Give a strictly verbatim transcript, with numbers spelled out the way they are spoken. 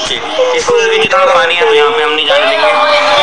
Okay, इसको जितना पानी है तो यहाँ पे हम नहीं जाने देंगे।